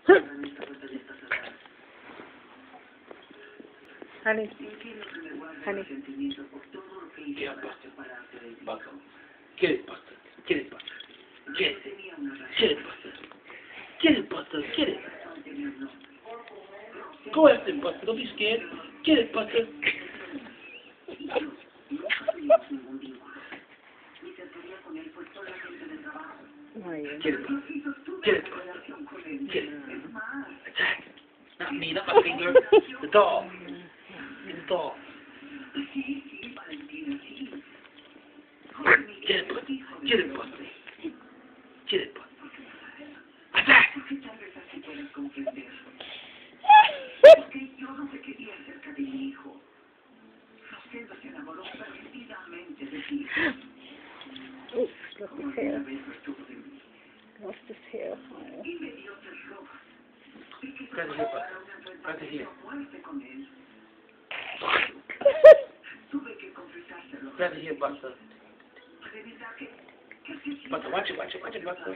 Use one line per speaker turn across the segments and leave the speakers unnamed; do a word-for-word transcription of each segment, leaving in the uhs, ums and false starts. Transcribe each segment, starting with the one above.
Honey. Honey.
Yeah, Buster. Buster. Get it, Buster. Get it, Buster. Get it. Get it, Buster. Get it, Buster. Get it. Go after him, Buster. Don't be scared. Get it, Buster. Get it, Buster. Get it, Buster. Get it. Attack. Not me, not my finger. The dog. Get the dog. Get it, Buster. Get it, Buster. Get it, Buster. Attack.
Oops, lost his hair. Lost his hair. Oh.
Grab the hair, Buster. Grab the hair. Grab the hair, Buster. Buster, watch it, watch it, watch it, Buster.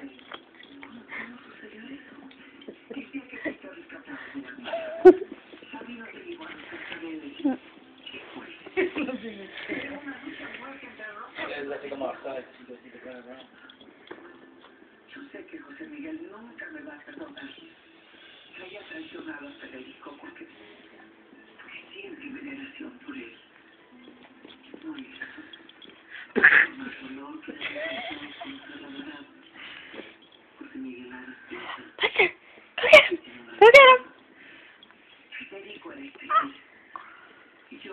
Let's take him outside so he doesn't need to run around.
Yo sé que José Miguel nunca me va a perdonar. Me haya traicionado a Federico porque, porque siente veneración por él. No es eso. Más dolor que la relación contra la verdad. José Miguel ha respuesto.
Buster, go get him. Go get him.
Federico era este. Y yo.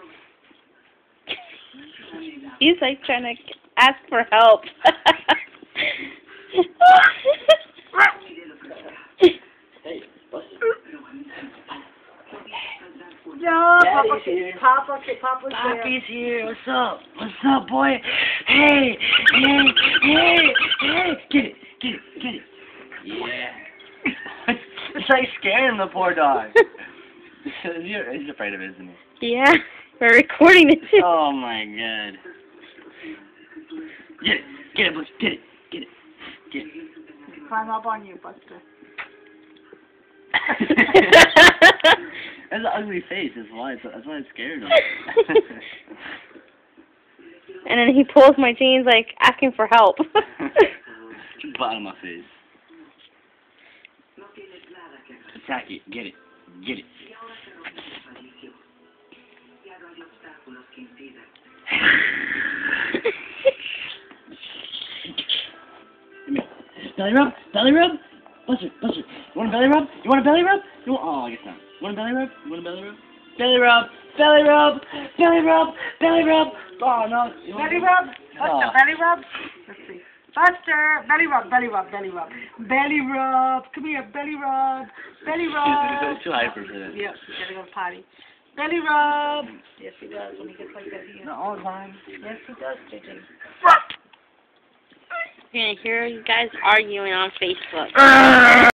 He's like trying to ask for help.
Hey, Buster.
No, Papa,
Daddy's here.
Papa, Papa's here.
Poppy's here. What's up? What's up, boy? Hey, hey, hey, hey. Get it, get it, get it. Yeah. It's like scaring the poor dog. He's afraid of it, isn't he?
Yeah, we're recording it too.
Oh my god. Get it, get it, Buster. Get it, get it, get it.
Climb up on you, Buster.
That's an ugly face. That's why. That's why I'm scared of him.
And then he pulls my jeans, like asking for help.
Bottom of my face. Attack it. Get it. Get it. Belly rub? Belly rub? Buster, Buster, you want a belly rub? You want a belly rub? You want, oh, I guess not. You want a belly rub? You want a belly rub? Belly rub! Belly rub! Belly rub! Belly rub! Oh, no.
Belly rub? Buster,
Oh.
belly rub? Let's see. Buster, belly rub, belly rub, belly rub. Belly rub. Come here, belly rub. Belly rub.
Too hyper for that.
Yep, you gotta go potty. Belly rub. Yes, he does when he gets like that here.
Not all the time.
Yes, he does, J J.
You're gonna hear you guys arguing on Facebook.